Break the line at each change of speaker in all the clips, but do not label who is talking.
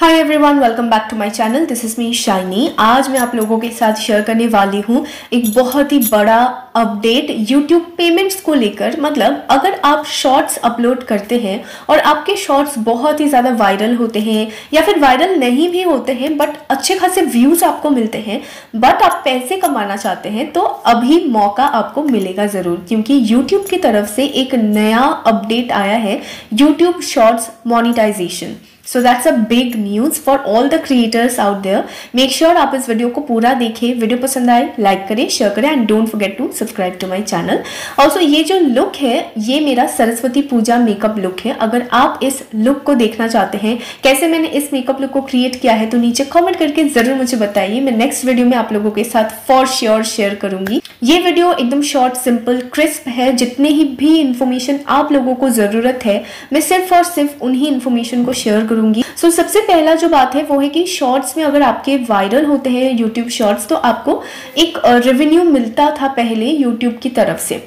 Hi everyone, welcome back to my channel. This is me Shiny. आज मैं आप लोगों के साथ शेयर करने वाली हूँ एक बहुत ही बड़ा अपडेट यूट्यूब पेमेंट्स को लेकर। मतलब अगर आप शॉर्ट्स अपलोड करते हैं और आपके शॉर्ट्स बहुत ही ज़्यादा वायरल होते हैं या फिर वायरल नहीं भी होते हैं बट अच्छे खासे व्यूज़ आपको मिलते हैं, बट आप पैसे कमाना चाहते हैं, तो अभी मौका आपको मिलेगा ज़रूर, क्योंकि यूट्यूब की तरफ से एक नया अपडेट आया है, YouTube shorts monetization. So that's a big news for all the creators out there. Make sure आप इस वीडियो को पूरा देखें। वीडियो पसंद आए लाइक करें, शेयर करें and don't forget to subscribe to my channel. Also ये जो लुक है ये मेरा सरस्वती पूजा मेकअप लुक है। अगर आप इस लुक को देखना चाहते हैं कैसे मैंने इस मेकअप लुक को क्रिएट किया है, तो नीचे कॉमेंट करके ज़रूर मुझे बताइए। मैं नेक्स्ट वीडियो में आप लोगों के साथ फॉर श्योर शेयर करूंगी। ये वीडियो एकदम शॉर्ट, सिंपल, क्रिस्प है। जितने ही भी इंफॉर्मेशन आप लोगों को ज़रूरत है मैं सिर्फ और सिर्फ उन्हीं इंफॉर्मेशन को शेयर करूंगी। सो सबसे पहला जो बात है वो है कि शॉर्ट्स में अगर आपके वायरल होते हैं यूट्यूब शॉर्ट्स, तो आपको एक रेवेन्यू मिलता था पहले यूट्यूब की तरफ से,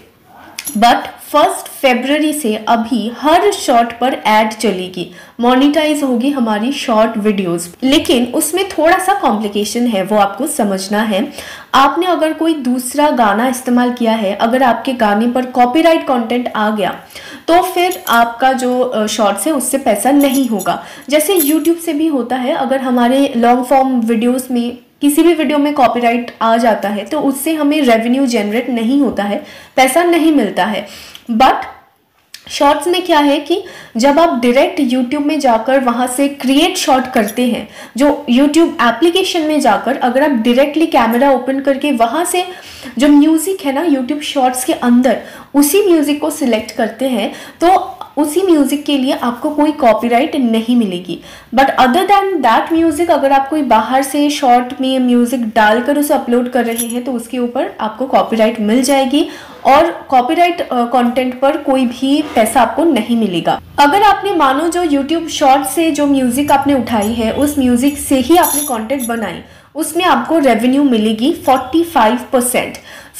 बट 1 फरवरी से अभी हर शॉर्ट पर ऐड चलेगी, मोनेटाइज होगी हमारी शॉर्ट वीडियोस। लेकिन उसमें थोड़ा सा कॉम्प्लिकेशन है, वो आपको समझना है। आपने अगर कोई दूसरा गाना इस्तेमाल किया है, अगर आपके गाने पर कॉपीराइट कंटेंट आ गया, तो फिर आपका जो शॉर्ट्स है उससे पैसा नहीं होगा। जैसे यूट्यूब से भी होता है, अगर हमारे लॉन्ग फॉर्म वीडियोस में किसी भी वीडियो में कॉपीराइट आ जाता है तो उससे हमें रेवेन्यू जनरेट नहीं होता है, पैसा नहीं मिलता है। बट शॉर्ट्स में क्या है कि जब आप डायरेक्ट यूट्यूब में जाकर वहाँ से क्रिएट शॉर्ट करते हैं, जो यूट्यूब एप्लीकेशन में जाकर अगर आप डायरेक्टली कैमरा ओपन करके वहाँ से जो म्यूज़िक है ना यूट्यूब शॉर्ट्स के अंदर, उसी म्यूज़िक को सिलेक्ट करते हैं, तो उसी म्यूज़िक के लिए आपको कोई कॉपीराइट नहीं मिलेगी। But other than that music, अगर आप कोई बाहर से शॉर्ट में म्यूज़िक डालकर उसे अपलोड कर रहे हैं तो उसके ऊपर आपको कॉपीराइट मिल जाएगी और कॉपीराइट कंटेंट पर कोई भी पैसा आपको नहीं मिलेगा। अगर आपने मानो जो यूट्यूब शॉर्ट से जो म्यूज़िक आपने उठाई है उस म्यूज़िक से ही आपने कंटेंट बनाई, उसमें आपको रेवेन्यू मिलेगी 45%।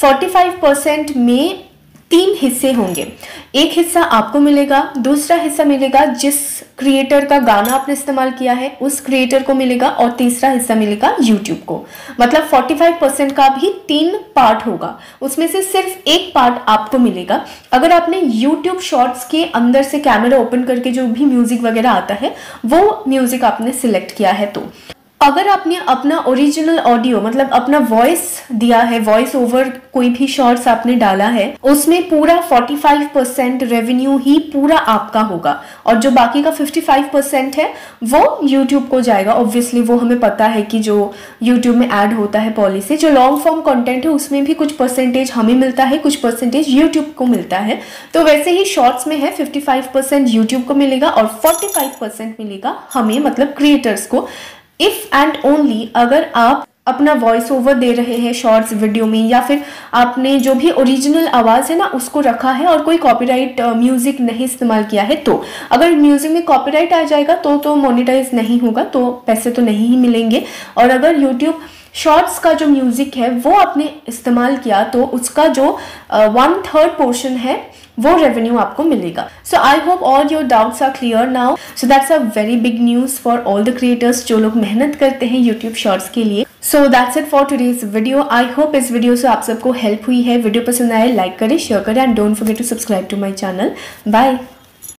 45% में 3 हिस्से होंगे। एक हिस्सा आपको मिलेगा, दूसरा हिस्सा मिलेगा जिस क्रिएटर का गाना आपने इस्तेमाल किया है उस क्रिएटर को मिलेगा, और तीसरा हिस्सा मिलेगा यूट्यूब को। मतलब 45% का भी 3 पार्ट होगा, उसमें से सिर्फ एक पार्ट आपको मिलेगा अगर आपने यूट्यूब शॉर्ट्स के अंदर से कैमरा ओपन करके जो भी म्यूजिक वगैरह आता है वो म्यूजिक आपने सिलेक्ट किया है। तो अगर आपने अपना ओरिजिनल ऑडियो, मतलब अपना वॉइस दिया है, वॉइस ओवर कोई भी शॉर्ट्स आपने डाला है, उसमें पूरा 45% रेवेन्यू ही पूरा आपका होगा, और जो बाकी का 55% है वो यूट्यूब को जाएगा। ऑब्वियसली वो हमें पता है कि जो यूट्यूब में ऐड होता है पॉलिसी, जो लॉन्ग फॉर्म कंटेंट है उसमें भी कुछ परसेंटेज हमें मिलता है, कुछ परसेंटेज यूट्यूब को मिलता है। तो वैसे ही शॉर्ट्स में है 55% यूट्यूब को मिलेगा और 45% मिलेगा हमें, मतलब क्रिएटर्स को। इफ एंड ओनली अगर आप अपना वॉइस ओवर दे रहे हैं शॉर्ट्स वीडियो में, या फिर आपने जो भी ओरिजिनल आवाज़ है ना उसको रखा है और कोई कॉपीराइट म्यूज़िक नहीं इस्तेमाल किया है, तो अगर म्यूज़िक में कॉपीराइट आ जाएगा तो मोनेटाइज नहीं होगा, तो पैसे तो नहीं ही मिलेंगे। और अगर यूट्यूब शॉर्ट्स का जो म्यूज़िक है वो आपने इस्तेमाल किया तो उसका जो 1/3 पोर्शन है वो रेवेन्यू आपको मिलेगा। So I hope all your doubts are clear now. So that's a very big news for all the creators जो लोग मेहनत करते हैं यूट्यूब शॉर्ट्स के लिए। So that's it for today's video. I hope इस वीडियो से आप सबको हेल्प हुई है। वीडियो पसंद आए लाइक करें, शेयर करें and don't forget to subscribe to my channel. Bye.